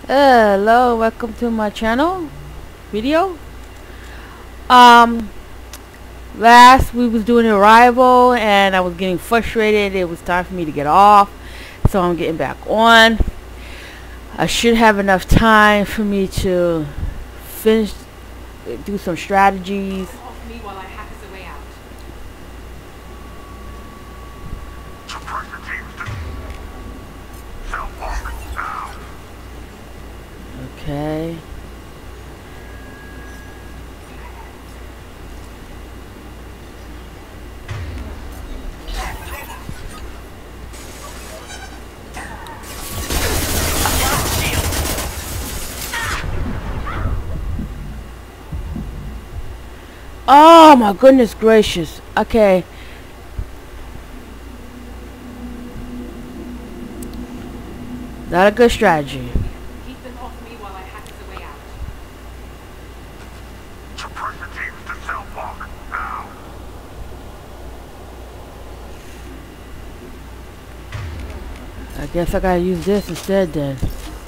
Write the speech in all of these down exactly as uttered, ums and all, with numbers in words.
Hello, welcome to my channel video. Um last we was doing Arrival and I was getting frustrated. It was time for me to get off, so I'm getting back on. I should have enough time for me to finish, do some strategies. Off me while I hack us a way out. Okay. Oh my goodness gracious. Okay. Not a good strategy. Keep them off me while I hack us a way out. Suppress the teams to cell block now. I guess I gotta use this instead then.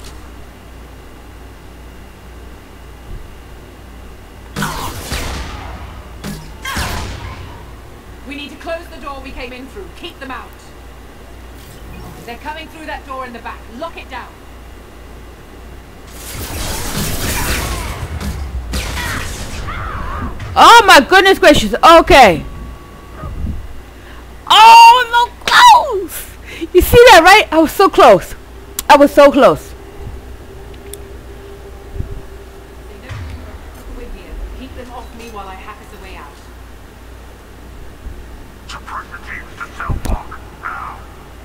We need to close the door we came in through. Keep them out. They're coming through that door in the back. Lock it down. Oh my goodness gracious. Okay. Oh, so close. You see that, right? I was so close. I was so close. They know we're here. Keep them off me while I hack us a way out. Suppress the teams to cell block now.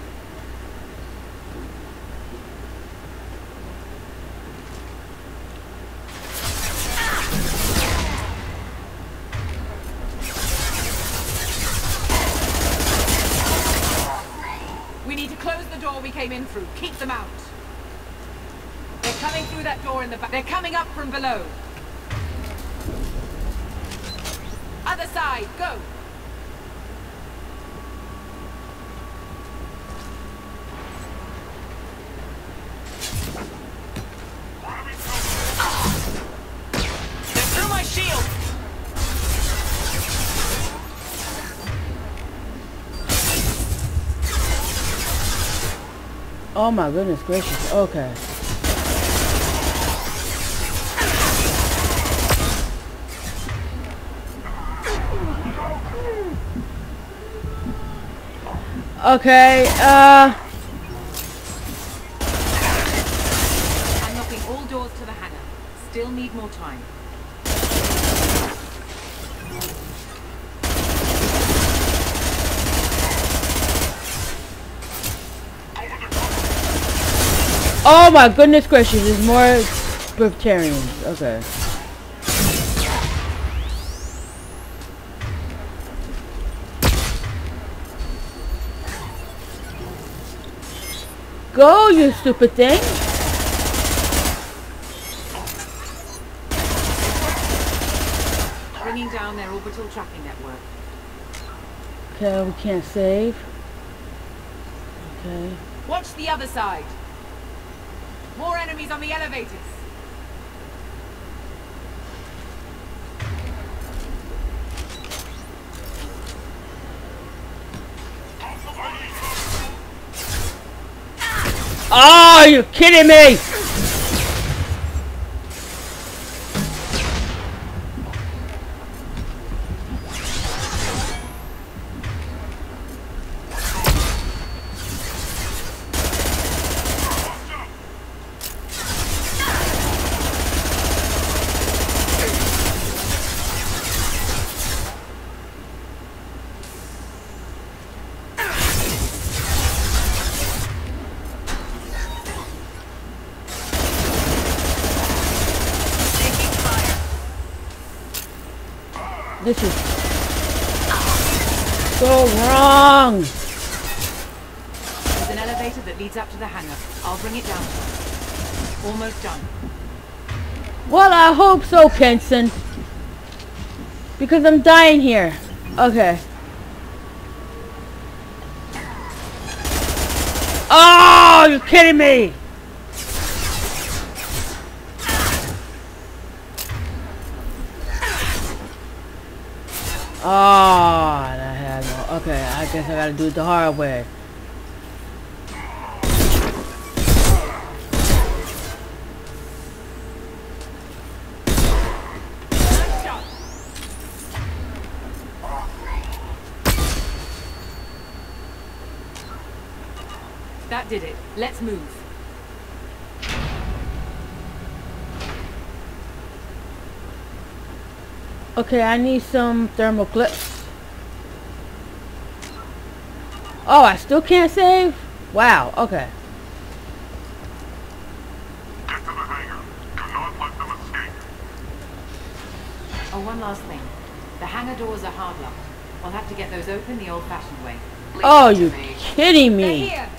We need to close the door we came in through. Keep them out. They're coming through that door in the back. They're coming up from below. Other side, go. They're through my shield. Oh my goodness gracious. Okay. Okay, uh I'm knocking all doors to the hangar. Still need more time. oh my goodness gracious, there's more Libertarians. Okay. Go, you stupid thing. Bringing down their orbital tracking network. Okay, we can't save. Okay. Watch the other side. More enemies on the elevators. Oh, you're kidding me! This is so wrong. There's an elevator that leads up to the hangar. I'll bring it down. Almost done. Well, I hope so, Kenson. Because I'm dying here. Okay. Oh, you're kidding me! Oh, that had no. Okay, I guess I gotta do it the hard way. That did it. Let's move. Okay, I need some thermal clips. Oh, I still can't save? Wow, okay. Get to the hangar. Do not let them escape. Oh, one last thing. The hangar doors are hard locked. We'll have to get those open the old-fashioned way. Oh, you kidding They're me? here.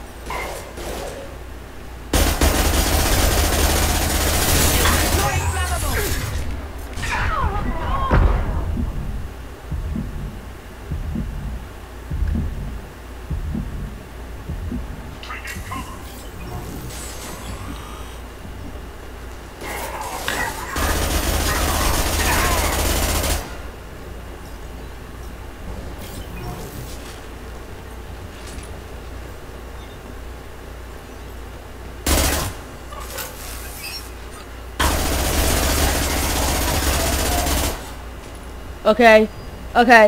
Okay, okay.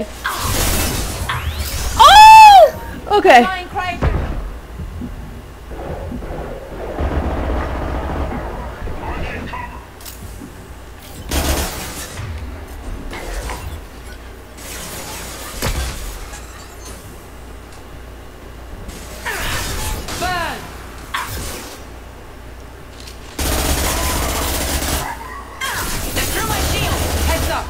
Oh! Okay. Flying crane. Burn. They're through my shield. Heads up.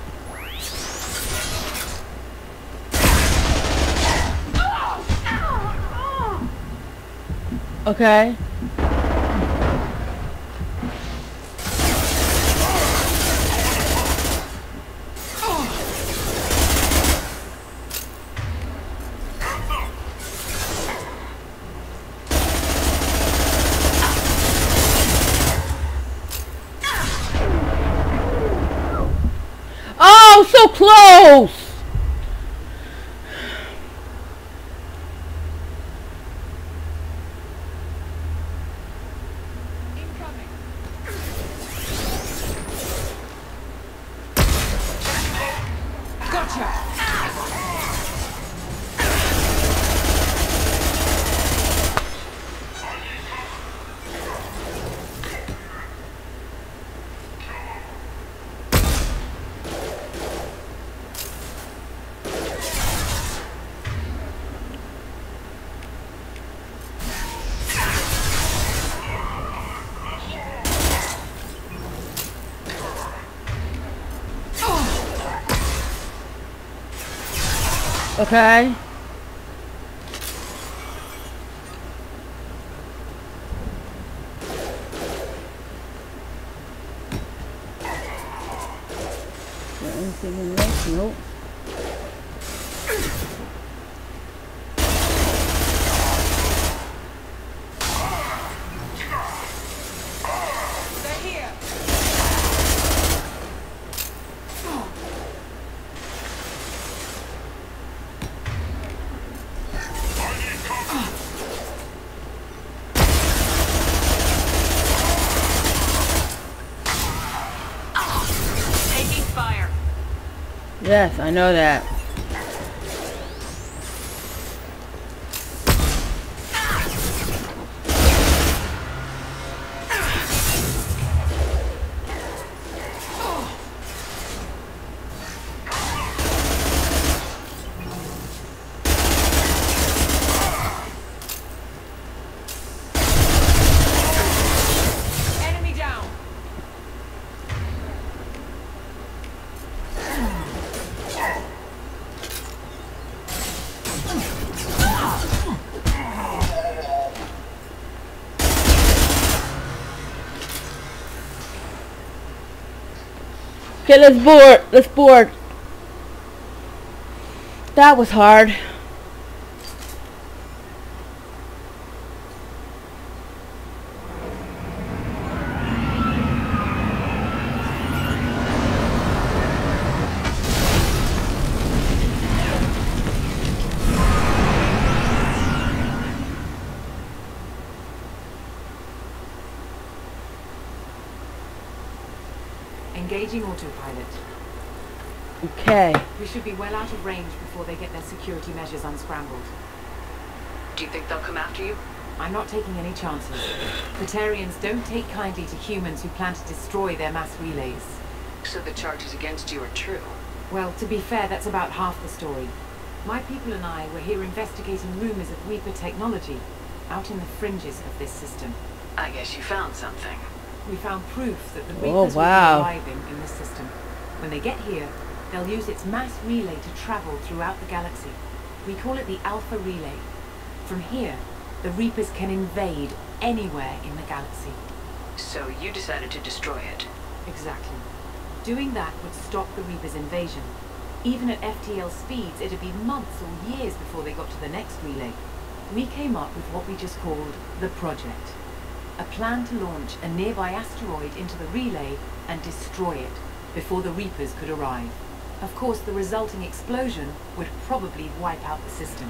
Okay. Oh, so close! Incoming. Gotcha. Okay. Is there anything in this? Nope. They're here. Taking fire. Yes, I know that. Enemy down. Okay, let's board. Let's board. That was hard. Engaging autopilot. Okay. We should be well out of range before they get their security measures unscrambled. Do you think they'll come after you? I'm not taking any chances. Batarians don't take kindly to humans who plan to destroy their mass relays. So the charges against you are true? Well, to be fair, that's about half the story. My people and I were here investigating rumors of Reaper technology, out in the fringes of this system. I guess you found something. We found proof that the Oh, Reapers wow. will be arriving in this system. When they get here, they'll use its mass relay to travel throughout the galaxy. We call it the Alpha Relay. From here, the Reapers can invade anywhere in the galaxy. So you decided to destroy it? Exactly. Doing that would stop the Reapers' invasion. Even at F T L speeds, it'd be months or years before they got to the next relay. We came up with what we just called the Project. A plan to launch a nearby asteroid into the relay and destroy it before the Reapers could arrive. Of course, the resulting explosion would probably wipe out the system.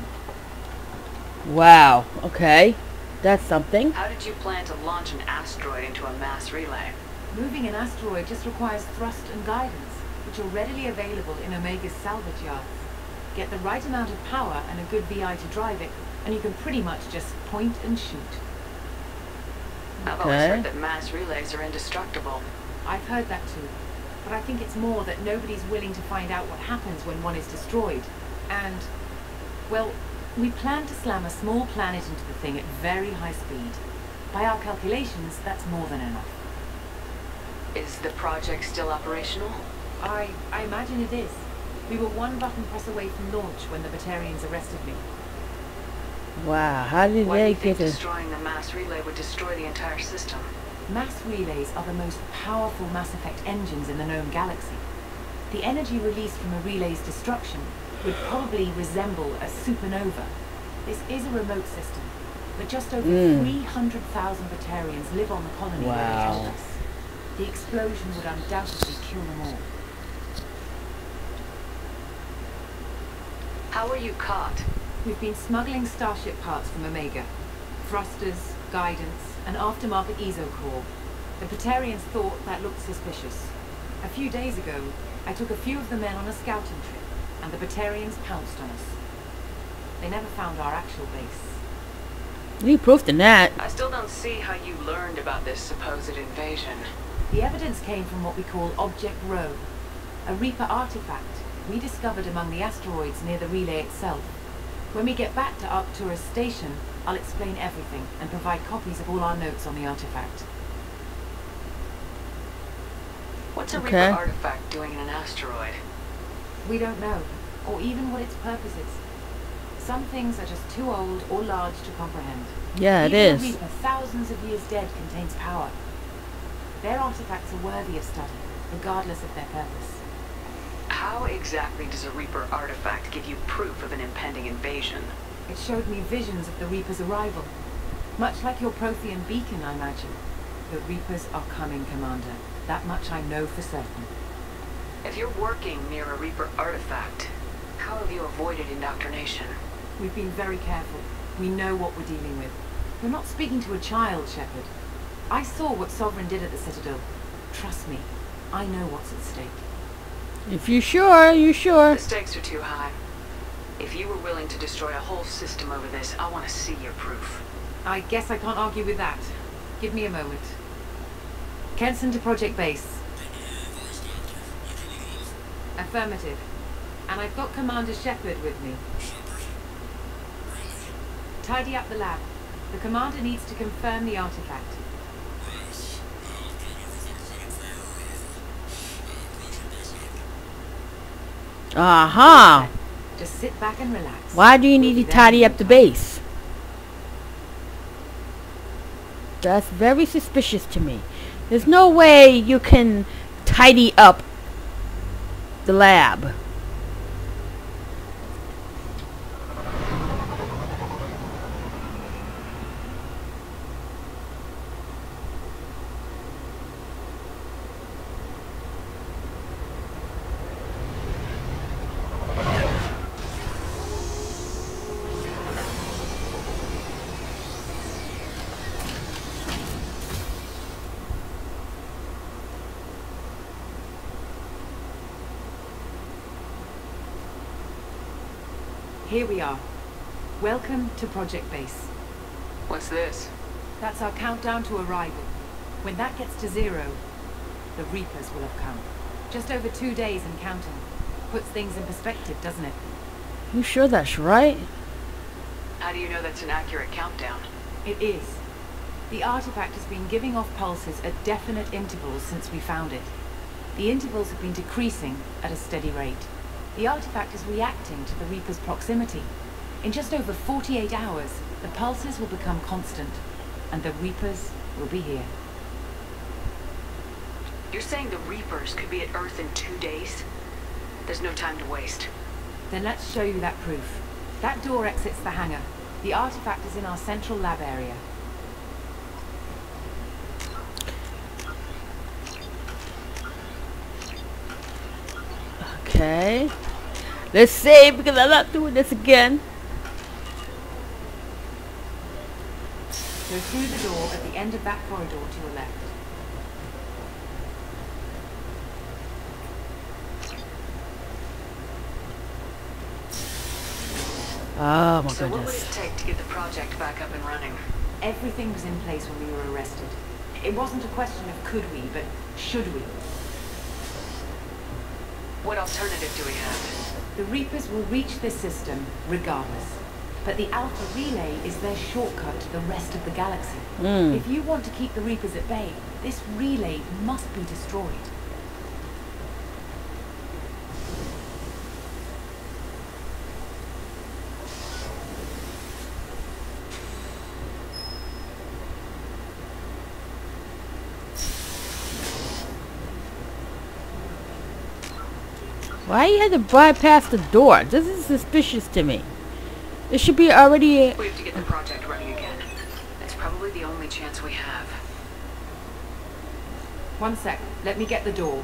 Wow. Okay. That's something. How did you plan to launch an asteroid into a mass relay? Moving an asteroid just requires thrust and guidance, which are readily available in Omega's salvage yards. Get the right amount of power and a good V I to drive it, and you can pretty much just point and shoot. I've always Okay. heard that mass relays are indestructible. I've heard that too, but I think it's more that nobody's willing to find out what happens when one is destroyed. And, well, we plan to slam a small planet into the thing at very high speed. By our calculations, that's more than enough. Is the project still operational? I, I imagine it is. We were one button press away from launch when the Batarians arrested me. Wow. How did Why do they you get think to... destroying the mass relay would destroy the entire system? Mass relays are the most powerful Mass Effect engines in the known galaxy. The energy released from a relay's destruction would probably resemble a supernova. This is a remote system, but just over Mm. three hundred thousand Batarians live on the colony where Wow. they told us. The explosion would undoubtedly kill them all. How were you caught? We've been smuggling Starship parts from Omega. Thrusters, guidance, and aftermarket E S O core. The Batarians thought that looked suspicious. A few days ago, I took a few of the men on a scouting trip, and the Batarians pounced on us. They never found our actual base. Any proof in that? I still don't see how you learned about this supposed invasion. The evidence came from what we call Object Rho, a Reaper artifact we discovered among the asteroids near the relay itself. When we get back to Arcturus Station, I'll explain everything and provide copies of all our notes on the artifact. What's a Okay. Reaper artifact doing in an asteroid? We don't know, or even what its purpose is. Some things are just too old or large to comprehend. Yeah, it Even a is. Reaper thousands of years dead contains power. Their artifacts are worthy of study, regardless of their purpose. How exactly does a Reaper artifact give you proof of an impending invasion? It showed me visions of the Reaper's arrival. Much like your Prothean beacon, I imagine. The Reapers are coming, Commander. That much I know for certain. If you're working near a Reaper artifact, how have you avoided indoctrination? We've been very careful. We know what we're dealing with. We're not speaking to a child, Shepard. I saw what Sovereign did at the Citadel. Trust me, I know what's at stake. If you're sure, you're sure. The stakes are too high. If you were willing to destroy a whole system over this, I want to see your proof. I guess I can't argue with that. Give me a moment. Kenson to Project Base. Affirmative. And I've got Commander Shepard with me. Tidy up the lab. The Commander needs to confirm the artifact. Uh-huh. Just sit back and relax. Why do you need We'll to be there tidy in up no the time. base? That's very suspicious to me. There's no way you can tidy up the lab. Here we are. Welcome to Project Base. What's this? That's our countdown to arrival. When that gets to zero, the Reapers will have come. Just over two days and counting. Puts things in perspective, doesn't it? You sure that's right? How do you know that's an accurate countdown? It is. The artifact has been giving off pulses at definite intervals since we found it. The intervals have been decreasing at a steady rate. The artifact is reacting to the Reaper's proximity. In just over forty-eight hours, the pulses will become constant, and the Reapers will be here. You're saying the Reapers could be at Earth in two days? There's no time to waste. Then let's show you that proof. That door exits the hangar. The artifact is in our central lab area. Okay. Let's save because I'm not doing this again. Go through the door at the end of that corridor to your left. Oh my So what would goodness. it take to get the project back up and running? Everything was in place when we were arrested. It wasn't a question of could we, but should we. What alternative do we have? The Reapers will reach this system regardless. But the Alpha Relay is their shortcut to the rest of the galaxy. Mm. If you want to keep the Reapers at bay, this relay must be destroyed. Why you had to bypass the door? This is suspicious to me. It should be already. We have to get the project running again. It's probably the only chance we have. One sec. Let me get the door.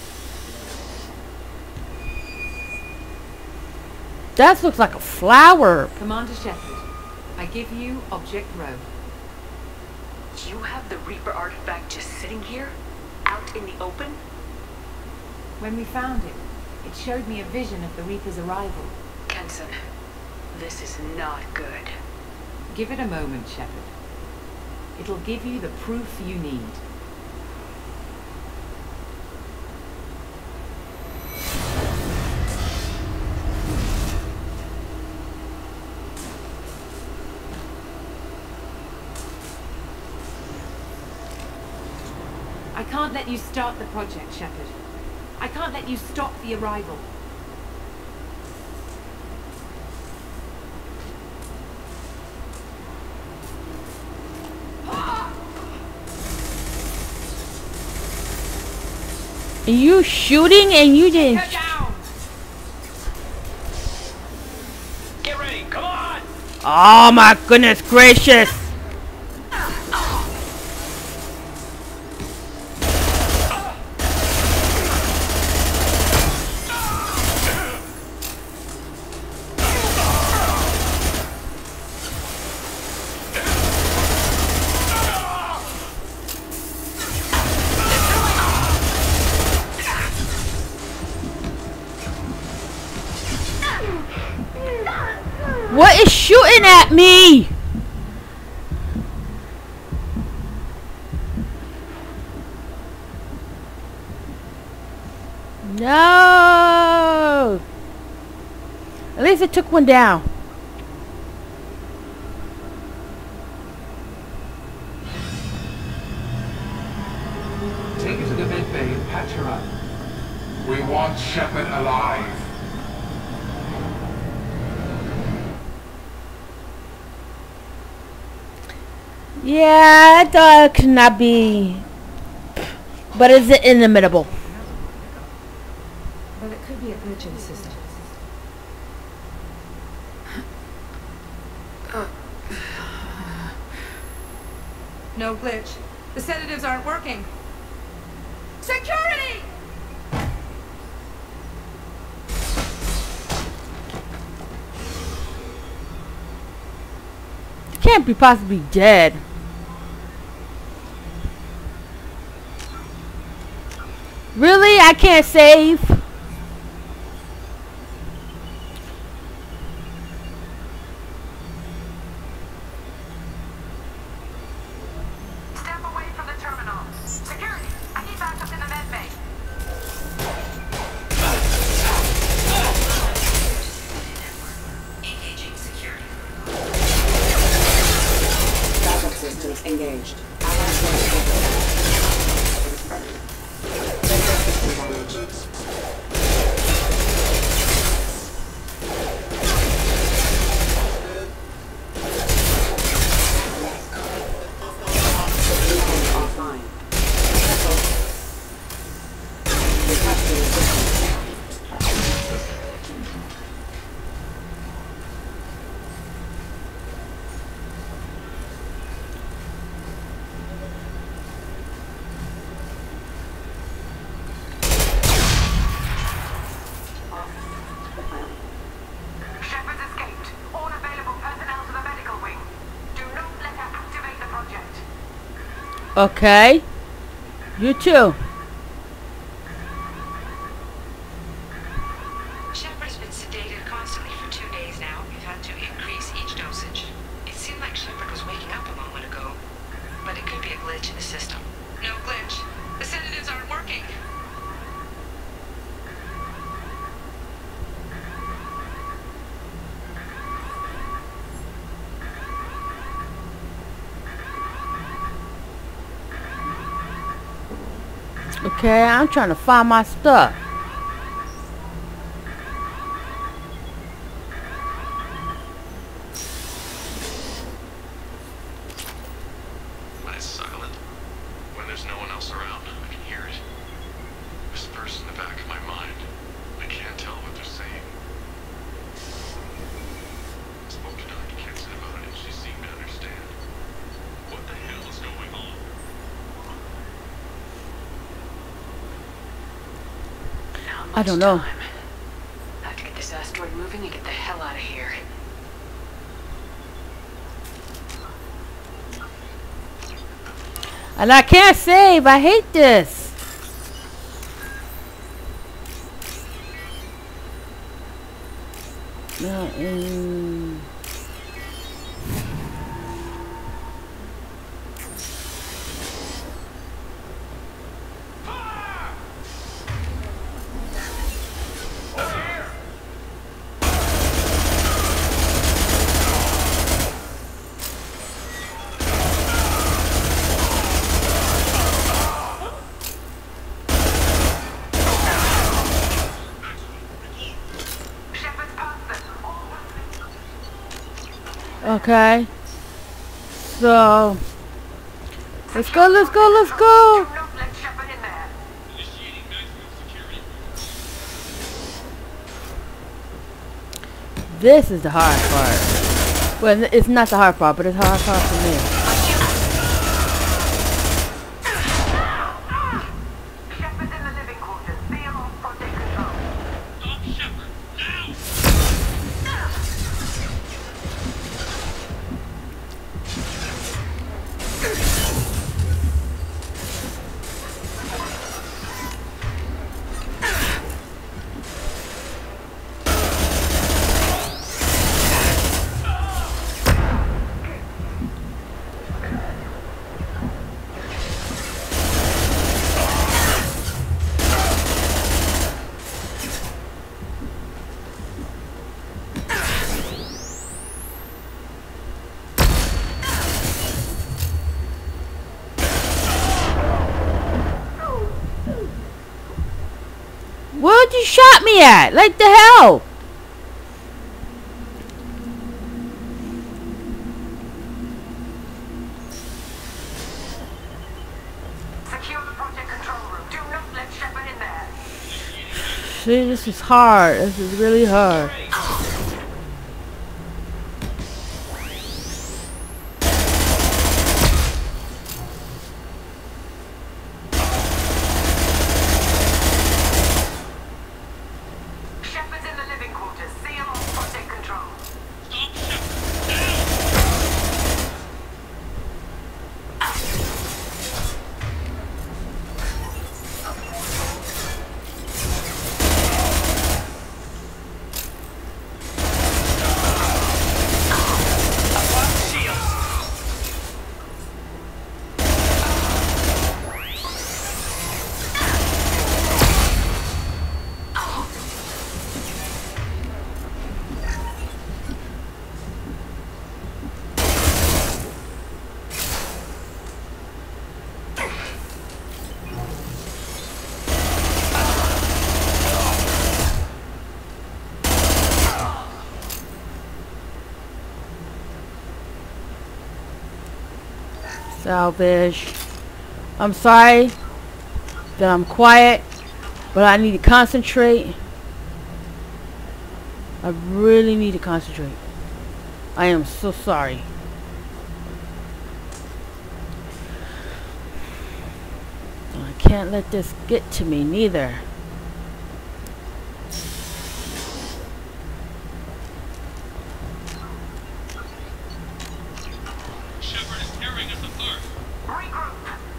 That looks like a flower. Commander Shepard, I give you Object Row. You have the Reaper artifact just sitting here? Out in the open? When we found it, it showed me a vision of the Reaper's arrival. Kenson, this is not good. Give it a moment, Shepard. It'll give you the proof you need. I can't let you start the project, Shepard. I can't let you stop the arrival. You shooting and you didn't. Get down! Get ready, come on! Oh my goodness gracious! What is shooting at me? No. At least it took one down. Take her to the med bay and patch her up. We want Shepard alive. Yeah, I thought it could not be, but it's inimitable. Well, it could be a glitch in the system. No glitch. The sedatives aren't working. Security! It can't be possibly dead. Really? I can't save? Okay. You too. Shepard has been sedated constantly for two days now. We've had to increase each dosage. It seemed like Shepard was waking up a moment ago, but it could be a glitch in the system. No glitch. The sedatives aren't working. Okay, I'm trying to find my stuff. When it's silent, when there's no one else around, I can hear it. Whispers in the back of my mind. I can't tell what they're saying. I spoke to Doctor Kenson about it and she seemed to understand. What the hell is going on? I don't know. Time. I have to get this asteroid moving and get the hell out of here. And I can't save. I hate this. No, mm. Okay. So let's go, let's go, let's go. This is the hard part. Well, it's not the hard part, but it's the hard part for me. Where'd you shot me at? Like the hell? Secure the project control room. Do not let Shepard in there. See, this is hard. This is really hard. Shepard's in the living quarters. See him on project control. Salvage. I'm sorry that I'm quiet, but I need to concentrate. I really need to concentrate. I am so sorry. I can't let this get to me neither. Shepard is tearing us apart. Regroup.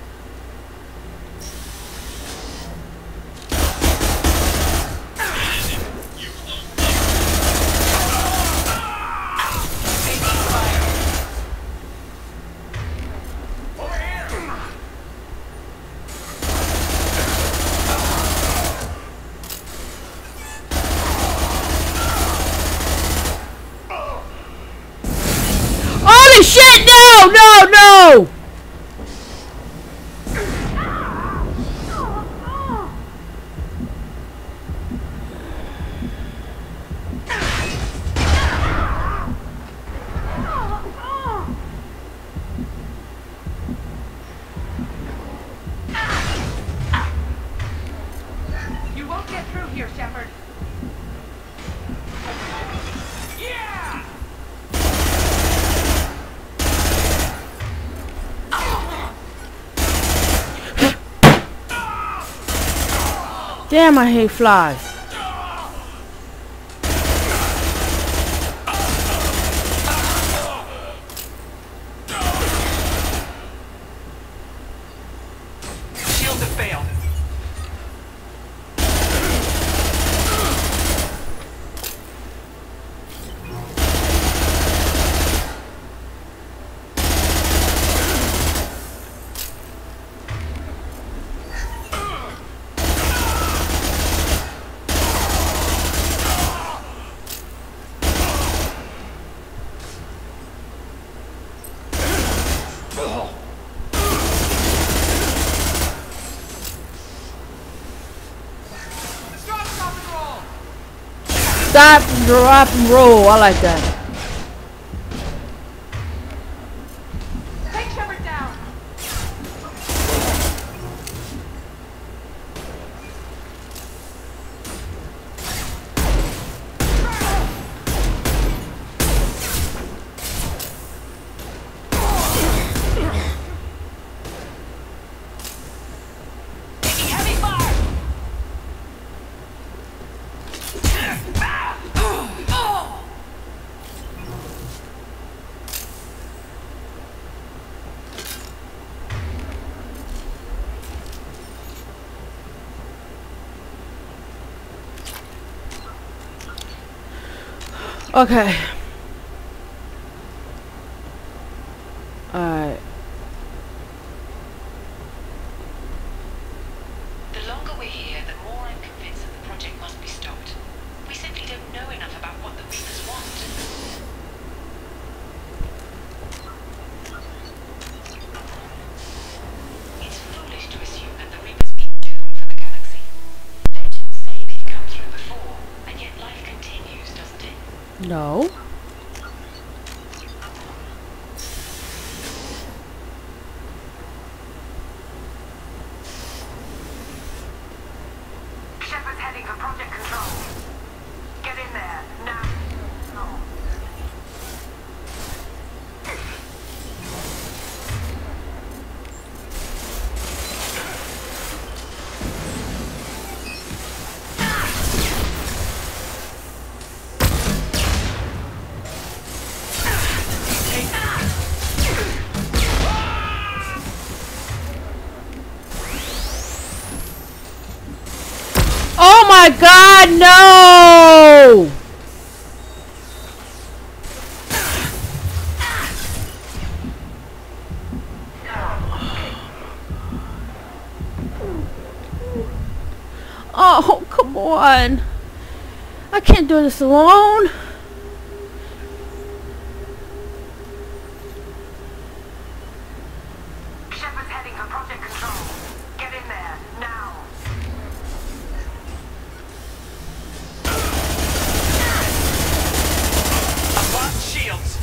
Holy shit! No! No! No! You won't get through here, Shepard. Yeah! Damn, I hate flies. Shields have failed. Stop, drop, and roll. I like that. Take Shepard down. Taking heavy fire! Okay. Alright. The longer we're here, the more I'm convinced that the project must be stopped. We simply don't know enough about what the Reapers want. It's foolish to assume that the Reapers mean doom for the galaxy. Legends say they've come through before, and yet life continues, doesn't it? No. Shepard's heading for Project Control. Get in there, now. No. Oh my God, no! Oh, come on. I can't do this alone. Shepard's heading for Project Control. Get in there, now. Unlock shields.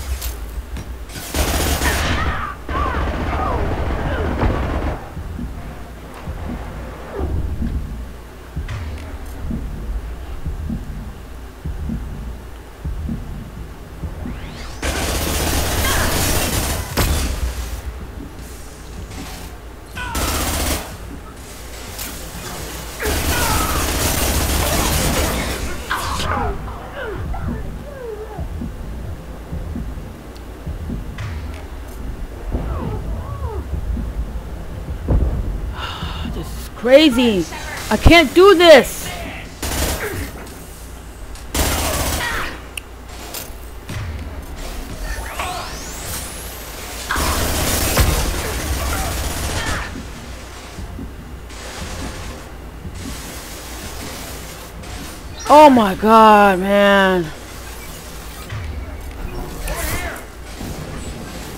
Crazy. I can't do this. Oh my God, man.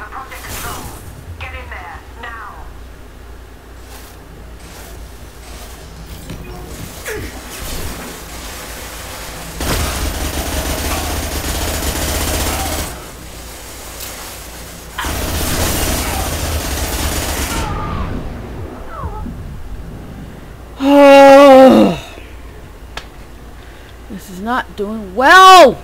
for project control. Get in there, now. This is not doing well.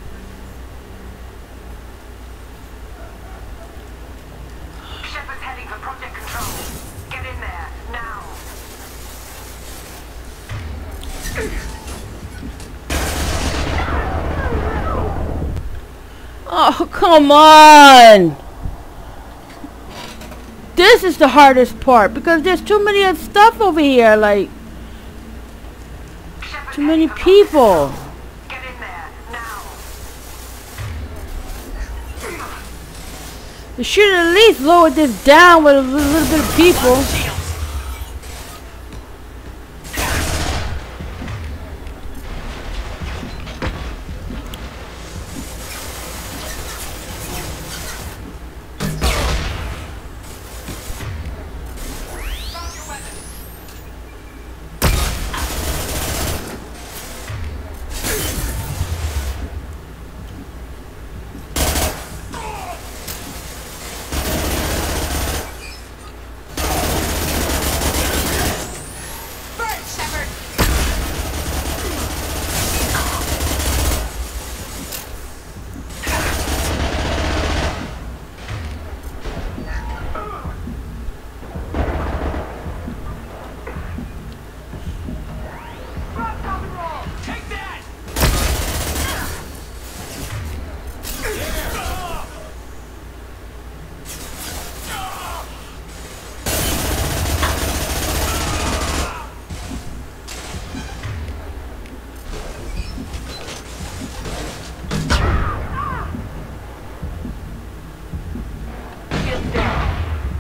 Shepard's heading for project control. Get in there, now. Oh, come on. This is the hardest part because there's too many of stuff over here, like Shepard's too many heading for project people. control. Get in there, now. You should at least lower this down with a little, little bit of people. Shields. Drop your weapon. Burn, Shepard. Take that. Get down.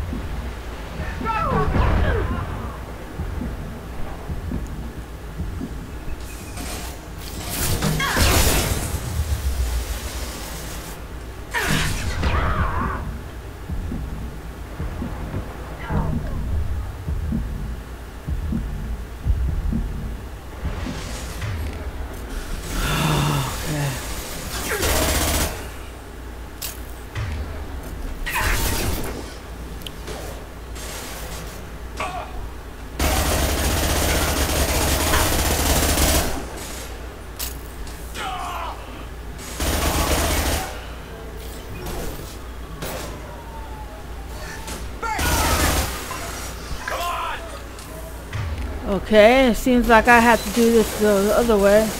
Come on. Okay, it seems like I have to do this the other way.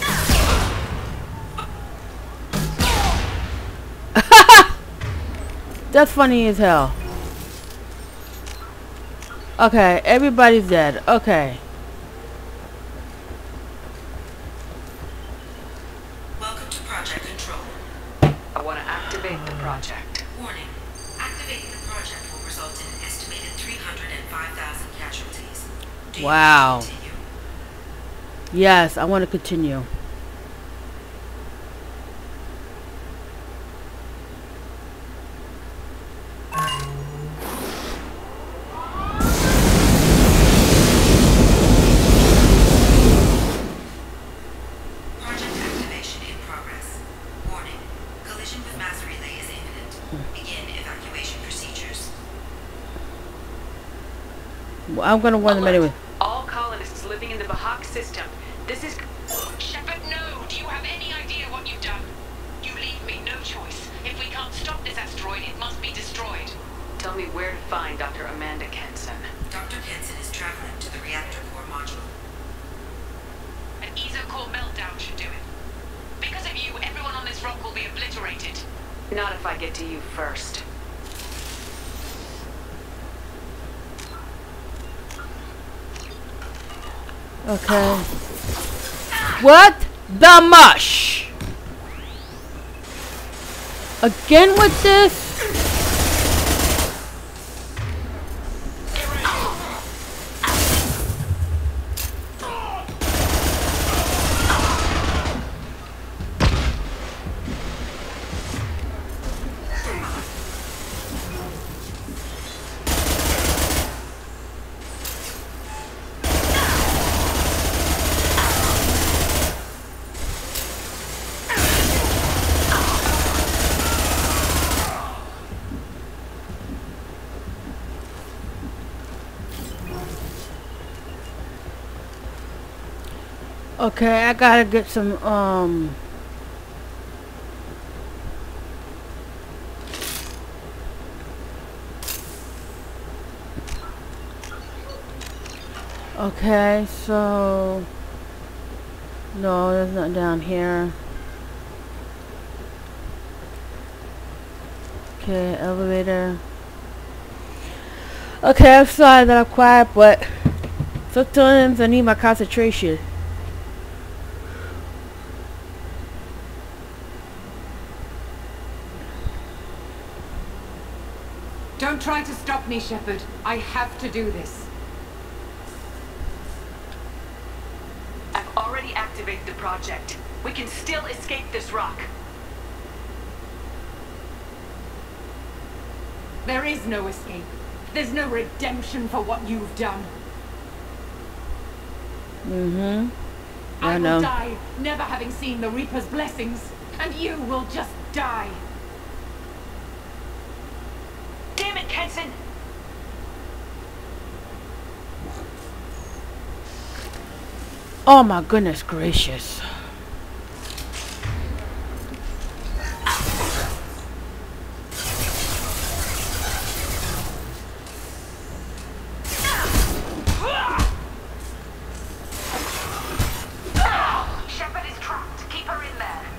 That's funny as hell. Okay, everybody's dead. Okay. Welcome to Project Control. I want to activate the project. Warning. Activating the project will result in an estimated three hundred five thousand casualties. Do you Wow. wish to continue? Yes, I want to continue. Project activation in progress. Warning. Collision with mass relay is imminent. Begin evacuation procedures. Well, I'm gonna warn them Alert. anyway. All colonists living in the Bahak system. This is... Shepard, no! Do you have any idea what you've done? You leave me no choice. If we can't stop this asteroid, it must be destroyed. Tell me where to find Doctor Amanda Kenson. Doctor Kenson is traveling to the reactor core module. An E S O core meltdown should do it. Because of you, everyone on this rock will be obliterated. Not if I get to you first. Okay. What the mush? Again with this? Okay, I gotta get some, um... Okay, so... No, there's nothing down here. Okay, elevator. Okay, I'm sorry that I'm quiet, but sometimes I need my concentration. Don't try to stop me, Shepard. I have to do this. I've already activated the project. We can still escape this rock. There is no escape. There's no redemption for what you've done. Mm-hmm. I, I will know. die, never having seen the Reaper's blessings, and you will just die. Damn it, Kenson! Oh my goodness gracious. Shepard is trapped. Keep her in there.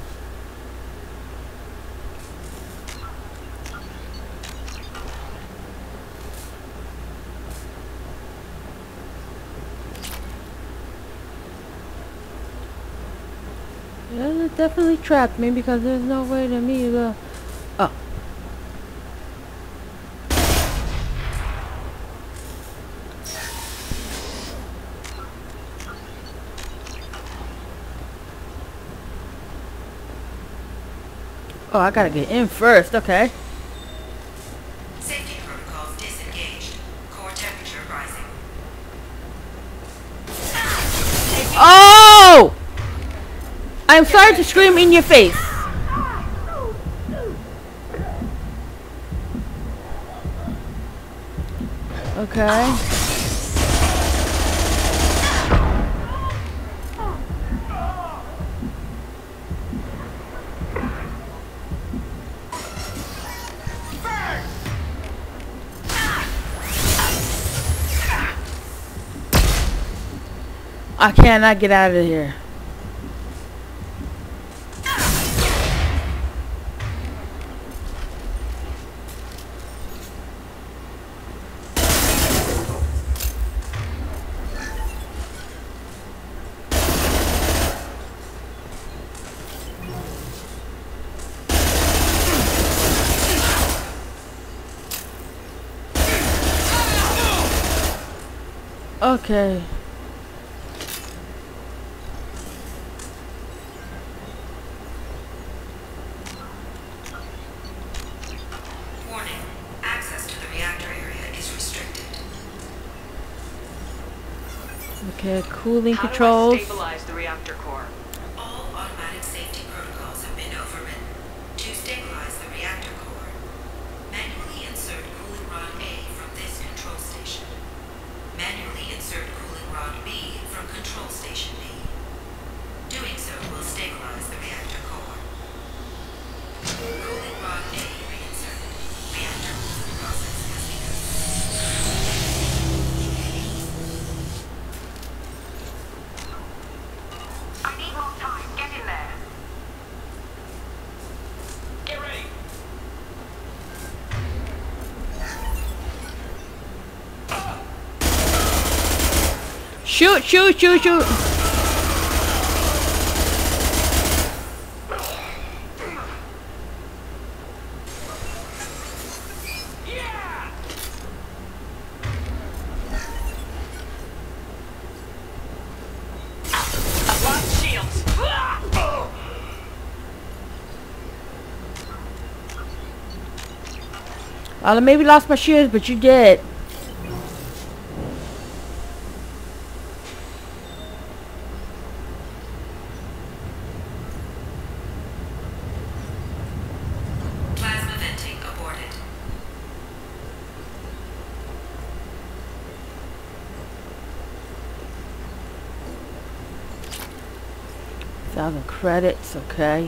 Yeah, they're definitely trapped me because there's no way to me to... Oh. Oh, I gotta get in first, okay. Safety protocols disengaged. Core temperature rising. Oh! I'm sorry to scream in your face. Okay. I cannot get out of here. Okay. Warning. Access to the reactor area is restricted. Okay, cooling How controls. do I stabilize the reactor core? All automatic safety protocols have been overridden. To stabilize the reactor core, manually insert cooling rod A from this control station. Manually insert cooling rod B from control station B. Doing so will stabilize the reactor core. Cooling rod A reinserted. Reactor cooling process has begun. I need more time. Get in there. Get ready. Shoot, shoot, shoot, shoot. Yeah! Lock shields. I maybe lost my shields, but you did. Plasma venting aborted. Thousand credits, okay.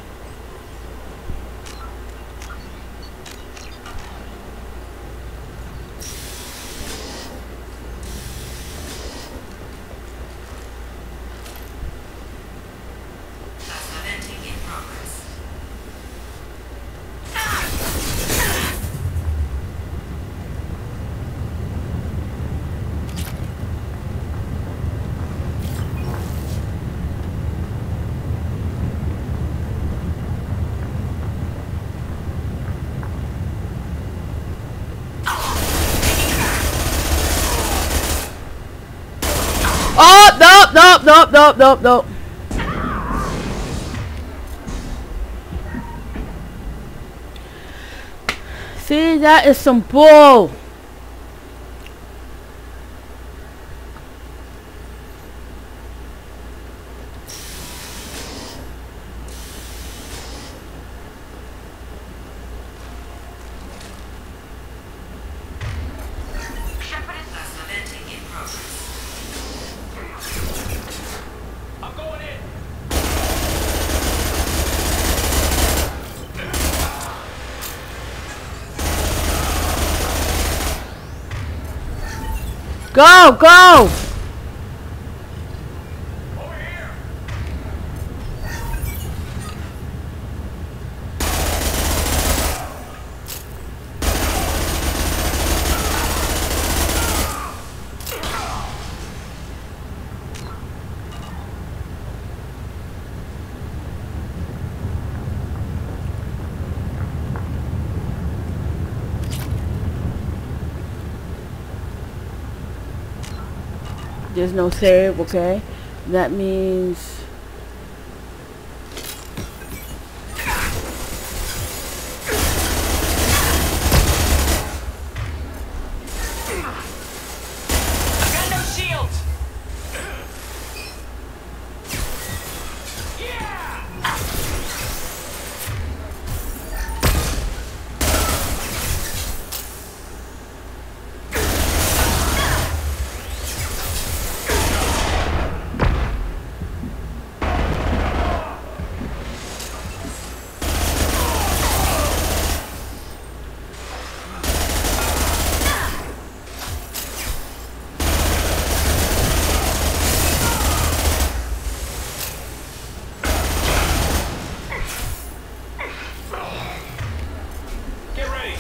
Oh, nope, nope, nope, nope, nope, nope. See, that is some bull. I'm going in. Go, go. Over here. There's no save, okay. That means I've got no shields. Yeah. Get ready.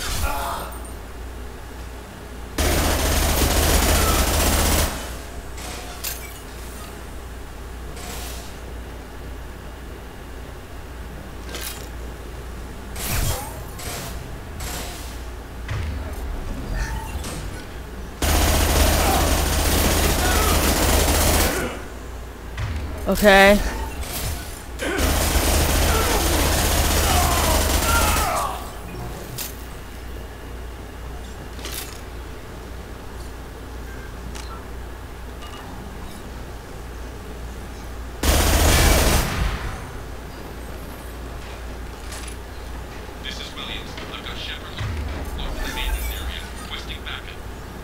okay. This is Williams. I've got Shepard. Off the maintenance area. Requesting backup.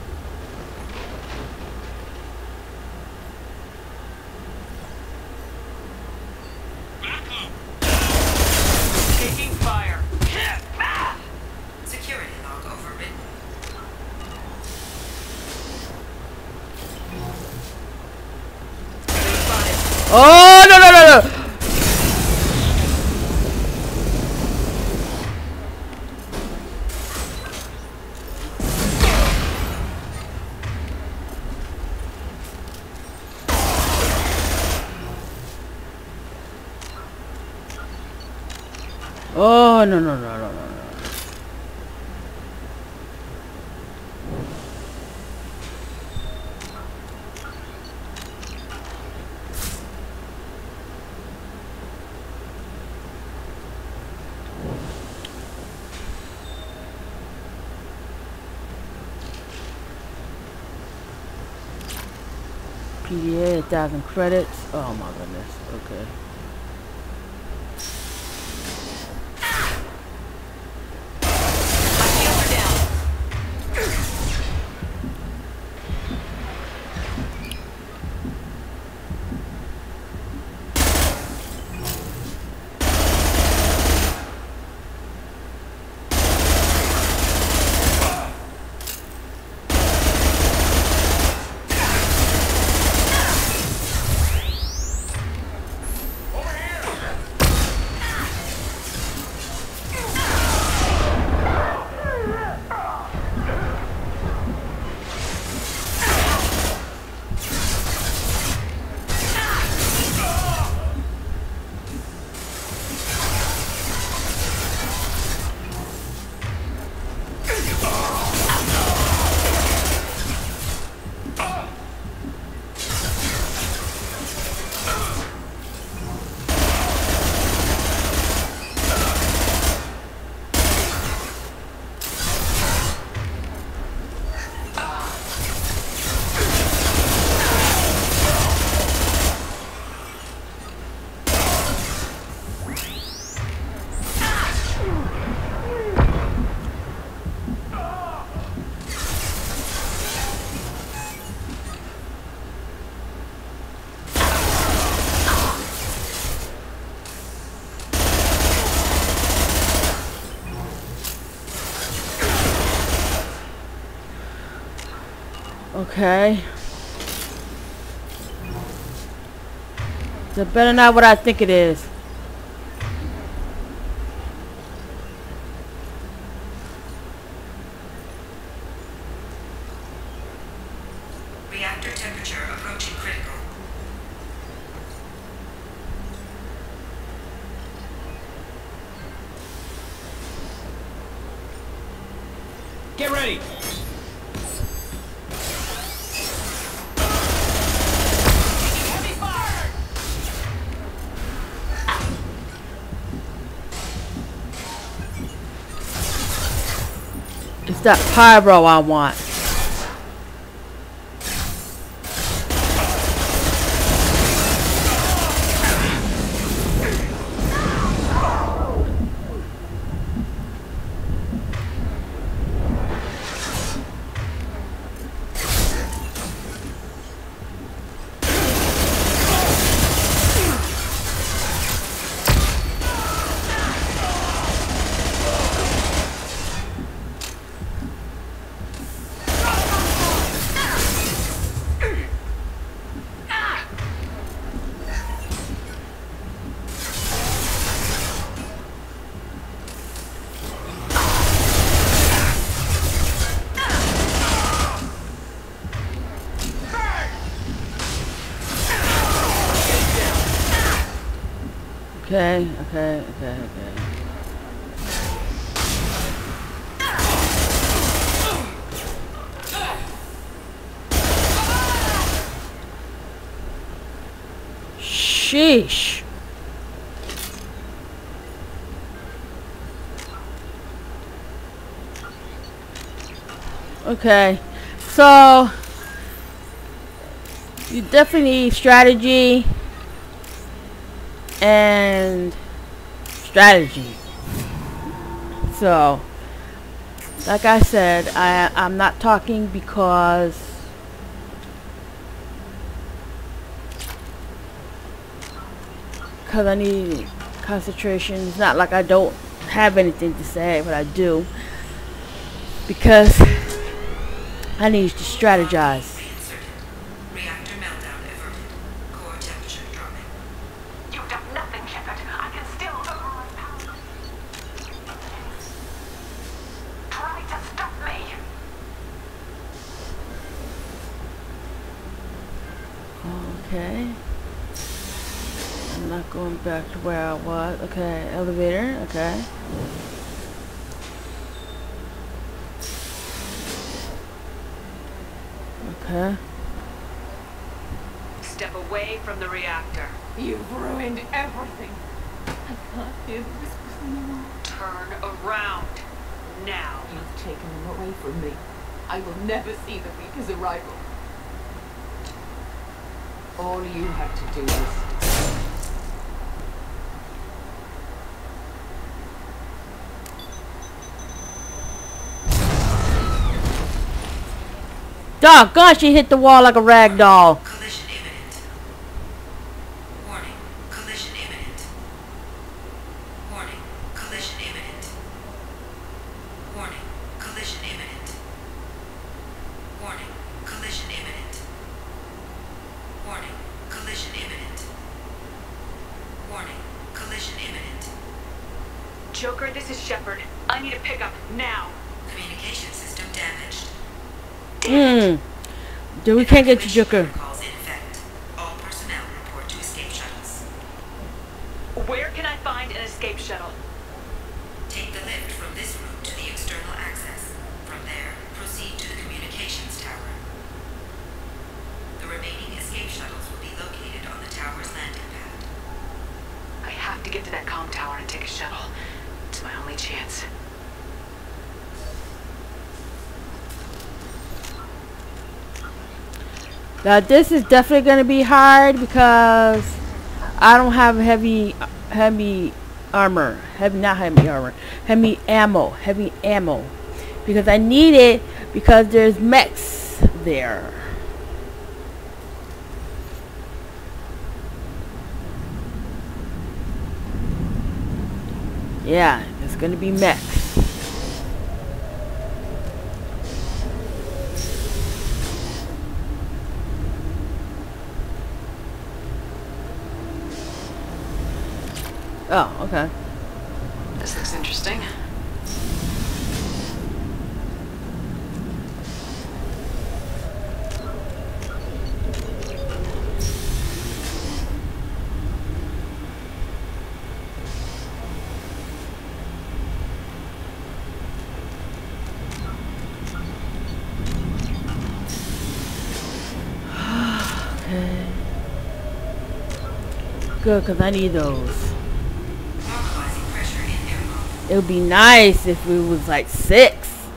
Backup! Taking fire. Security log overwritten. Oh, no, no, no, no. Oh, no, no, no, no, no, no. P D A, a thousand credits. Oh my goodness. Okay. Okay. That better not what I think it is. Reactor temperature approaching critical. Get ready! Heavy fire! It's that pyro I want. Okay, okay, okay, okay. Sheesh. Okay, so you definitely need strategy and strategy. So, like I said, I I'm not talking because because I need concentration. It's not like I don't have anything to say, but I do, because I need to strategize. Reactor meltdown averted. Core temperature dropping. You've done nothing, Shepard. I can still override power. Try to stop me. Okay. I'm not going back to where I was. Okay, elevator. Okay. Okay. Step away from the reactor. You've ruined everything. I can't hear the whispers anymore. Turn around. Now. You've taken them away from me. I will never see the Reaper's arrival. All you have to do is... Doggone, she hit the wall like a rag doll. Collision imminent. Warning. Collision imminent. Warning. Collision imminent. Warning. Collision imminent. Warning. Collision imminent. Warning. Collision imminent. Warning. Collision imminent. Joker, this is Shepard. I need a pickup now. Communication system damaged. Hmm. Dude, we can't get you, Joker. Calls in effect. All personnel report to escape shuttles. Where can I find an escape shuttle? Take the lift from this room to the external access. From there, proceed to the communications tower. The remaining escape shuttles will be located on the tower's landing pad. I have to get to that comm tower and take a shuttle. It's my only chance. Now this is definitely going to be hard because I don't have heavy, heavy armor. Heavy, not heavy armor. Heavy ammo. Heavy ammo. Because I need it because there's mechs there. Yeah, it's going to be mechs. Oh, okay. This looks interesting. Okay. Good, because I need those. It would be nice if we was like six.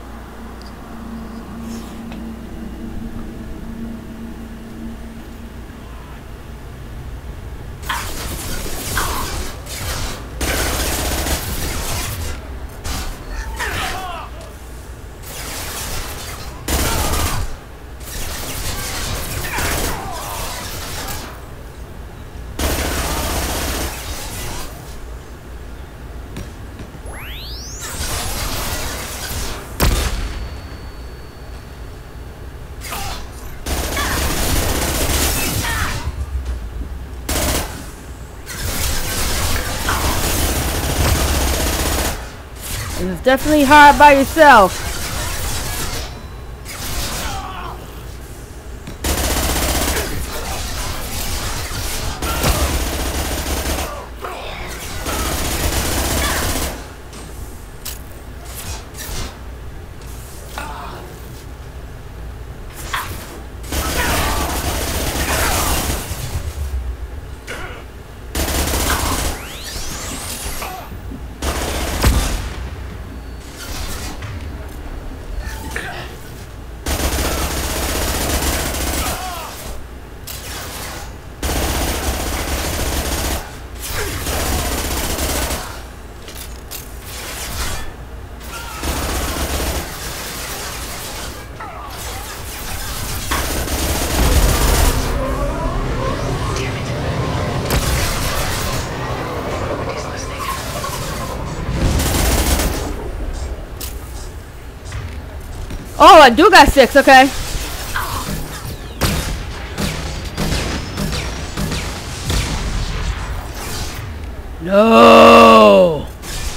And it's definitely hard by yourself. Oh, I do got six, okay. No.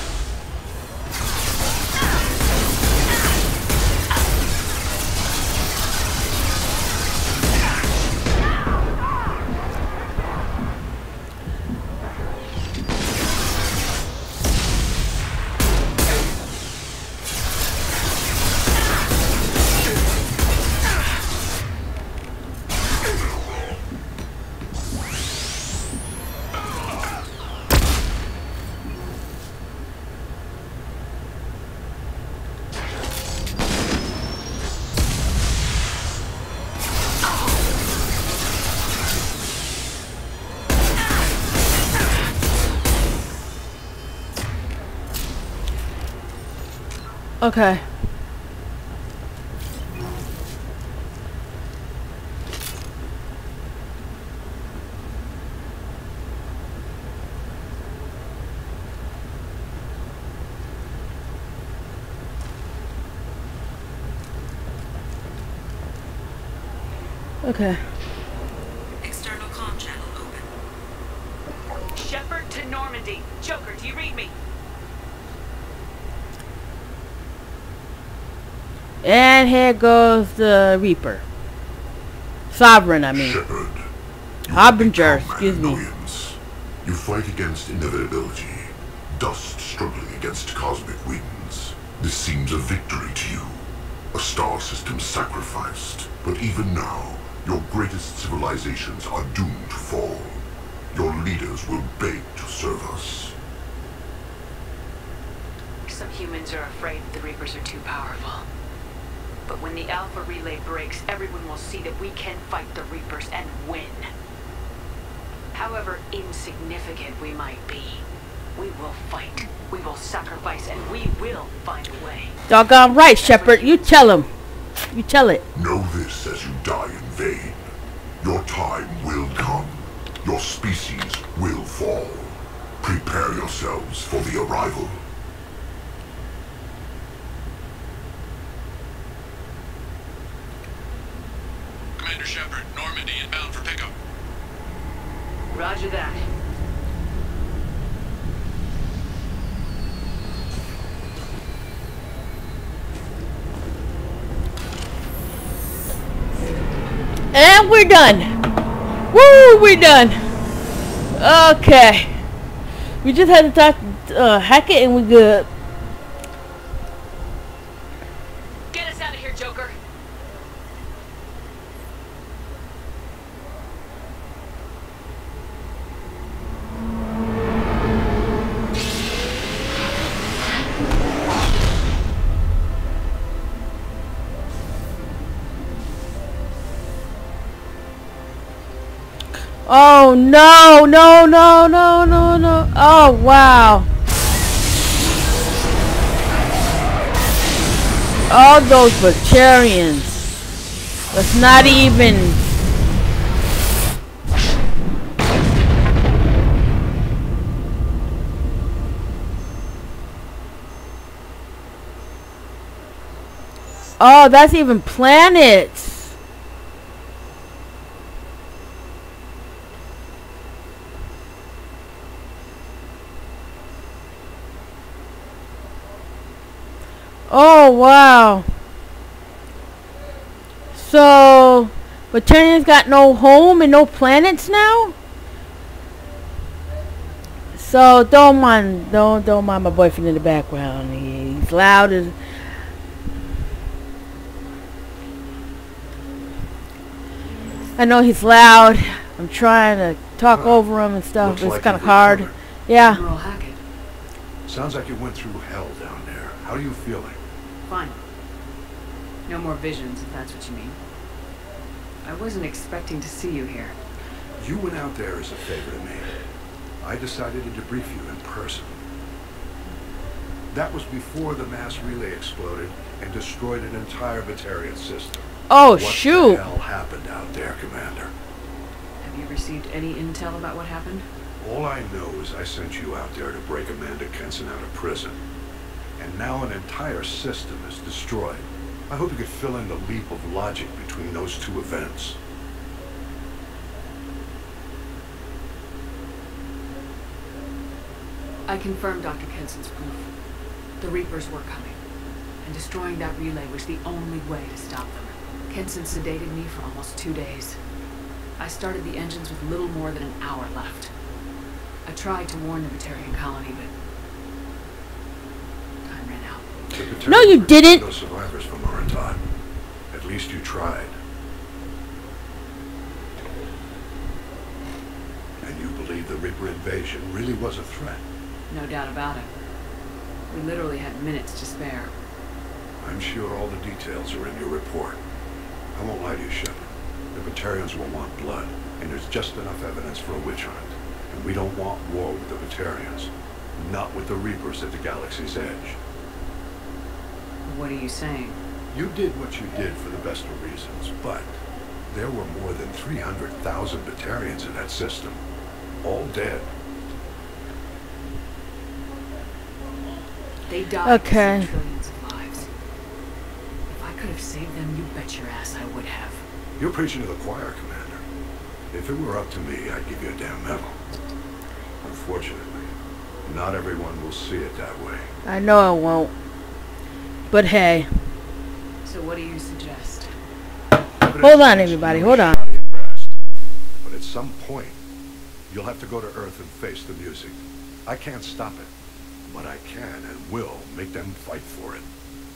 Okay. Okay. External comm channel open. Shepard to Normandy. Joker, do you read me? And here goes the Reaper. Sovereign, I mean. Shepard. Harbinger, excuse me. Annoyance. You fight against inevitability. Dust struggling against cosmic winds. This seems a victory to you. A star system sacrificed. But even now, your greatest civilizations are doomed to fall. Your leaders will beg to serve us. Some humans are afraid the Reapers are too powerful. But when the Alpha Relay breaks, everyone will see that we can fight the Reapers and win. However insignificant we might be, we will fight, we will sacrifice, and we will find a way. Doggone right, Shepard. You tell him. You tell it. Know this as you die in vain. Your time will come. Your species will fall. Prepare yourselves for the arrival. Commander Shepard, Normandy inbound for pickup. Roger that. And we're done. Woo, we're done. Okay. We just had to talk uh, Hackett and we're good. Get us out of here, Joker. Oh no, no, no, no, no, no. Oh wow. All those Batarians. That's not even. Oh, that's even planets. Oh wow. So Batarians got no home and no planets now? So don't mind don't don't mind my boyfriend in the background. He, he's loud as I know he's loud. I'm trying to talk Huh. over him and stuff. Looks It's like kind of you've hard. recovered. Yeah. General Hackett. Sounds like you went through hell down there. How are you feeling? Fine. No more visions, if that's what you mean. I wasn't expecting to see you here. You went out there as a favor to me. I decided to debrief you in person. That was before the mass relay exploded and destroyed an entire Batarian system. Oh what shoot. the hell happened out there, Commander? Have you received any intel about what happened? All I know is I sent you out there to break Amanda Kenson out of prison. And now an entire system is destroyed. I hope you could fill in the leap of logic between those two events. I confirmed Doctor Kenson's proof. The Reapers were coming, and destroying that relay was the only way to stop them. Kenson sedated me for almost two days. I started the engines with little more than an hour left. I tried to warn the Batarian colony, but time ran out. The Batarians No, you were didn't. No survivors from Oriental. At least you tried. And you believe the Reaper invasion really was a threat? No doubt about it. We literally had minutes to spare. I'm sure all the details are in your report. I won't lie to you, Shepard. The Batarians will want blood, and there's just enough evidence for a witch hunt. And we don't want war with the Batarians. Not with the Reapers at the galaxy's edge. What are you saying? You did what you did for the best of reasons, but there were more than three hundred thousand Batarians in that system. All dead. They died Okay. to save trillions of lives. If I could have saved them, you bet your ass I would have. You're preaching to the choir, Commander. If it were up to me, I'd give you a damn medal. Unfortunately, not everyone will see it that way. I know it won't. But hey. So what do you suggest? Hold on, everybody, hold on. Shoddy at best. But at some point, you'll have to go to Earth and face the music. I can't stop it, but I can and will make them fight for it.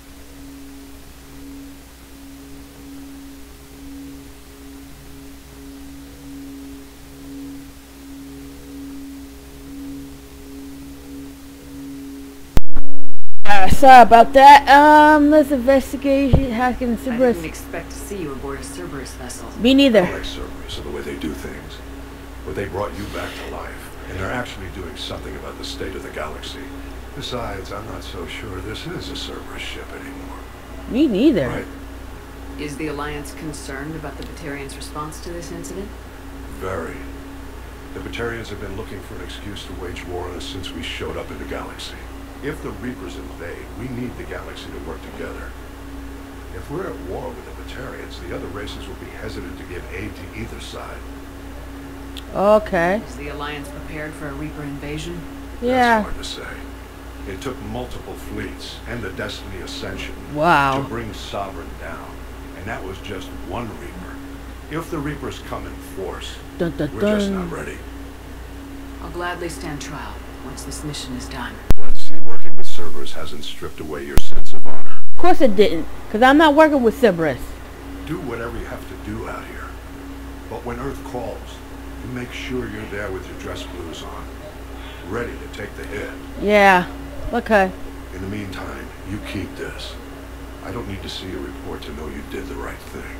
Uh, sorry about that. Um, let's investigate hacking I Cerberus. didn't expect to see you aboard a Cerberus vessel. Me I neither. like Cerberus and the way they do things. But they brought you back to life, and they're actually doing something about the state of the galaxy. Besides, I'm not so sure this is a Cerberus ship anymore. Me neither. Right? Is the Alliance concerned about the Batarians' response to this incident? Very. The Batarians have been looking for an excuse to wage war on us since we showed up in the galaxy. If the Reapers invade, we need the galaxy to work together. If we're at war with the Batarians, the other races will be hesitant to give aid to either side. Okay. Is the Alliance prepared for a Reaper invasion? Yeah. That's hard to say. It took multiple fleets and the Destiny Ascension Wow. to bring Sovereign down. And that was just one Reaper. If the Reapers come in force, Dun, dun, we're just dun. not ready. I'll gladly stand trial once this mission is done. Let's see, working with Cerberus hasn't stripped away your sense of honor. Of course it didn't, because I'm not working with Cerberus. Do whatever you have to do out here. But when Earth calls, you make sure you're there with your dress blues on, ready to take the hit. Yeah, okay. In the meantime, you keep this. I don't need to see a report to know you did the right thing.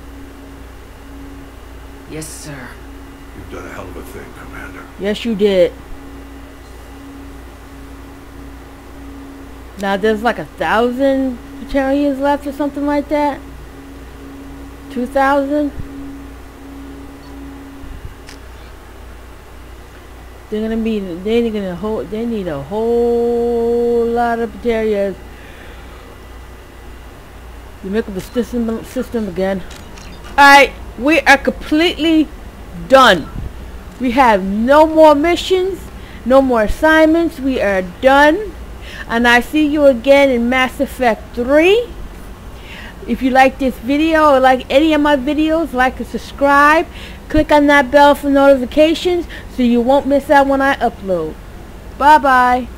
Yes, sir. You've done a hell of a thing, Commander. Yes, you did. Now there's like a thousand Batarians left or something like that. Two thousand. They're gonna be. They're gonna hold. They need a whole lot of Batarians. You make up the system system again. All right, we are completely done. We have no more missions, no more assignments. We are done. And I see you again in Mass Effect three. If you like this video or like any of my videos, like and subscribe. Click on that bell for notifications so you won't miss out when I upload. Bye bye.